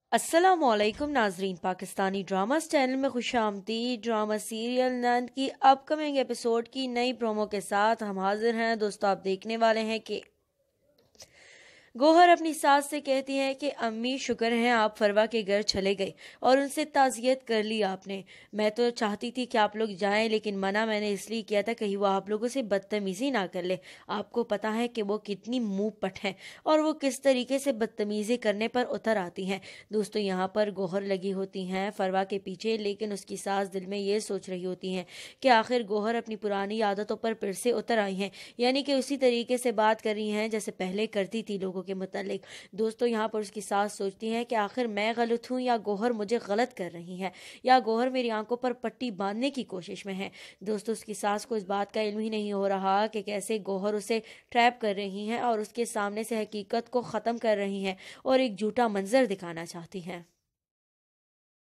अस्सलामुअलैकुम नाजरीन, Pakistani dramas channel में खुशामदीद। ड्रामा सीरियल नंद की अपकमिंग एपिसोड की नई प्रोमो के साथ हम हाजिर हैं। दोस्तों, आप देखने वाले हैं कि गोहर अपनी सास से कहती है कि अम्मी, शुक्र है आप फरवा के घर चले गए और उनसे ताज़ियत कर ली आपने। मैं तो चाहती थी कि आप लोग जाएं, लेकिन मना मैंने इसलिए किया था कहीं वो आप लोगों से बदतमीज़ी ना कर ले। आपको पता है कि वो कितनी मुंह पट है और वो किस तरीके से बदतमीज़ी करने पर उतर आती हैं। दोस्तों, यहाँ पर गोहर लगी होती हैं फरवा के पीछे, लेकिन उसकी सास दिल में ये सोच रही होती हैं कि आखिर गोहर अपनी पुरानी आदतों पर फिर से उतर आई हैं, यानी कि उसी तरीके से बात कर रही हैं जैसे पहले करती थी लोगों के मुतालिक। दोस्तों, यहाँ पर उसकी सास सोचती है कि आखिर मैं गलत हूँ या गोहर मुझे गलत कर रही है, या गोहर मेरी आंखों पर पट्टी बांधने की कोशिश में है। दोस्तों, उसकी सास को इस बात का इल्म ही नहीं हो रहा कि कैसे गोहर उसे ट्रैप कर रही हैं और उसके सामने से हकीकत को ख़त्म कर रही हैं और एक झूठा मंजर दिखाना चाहती हैं।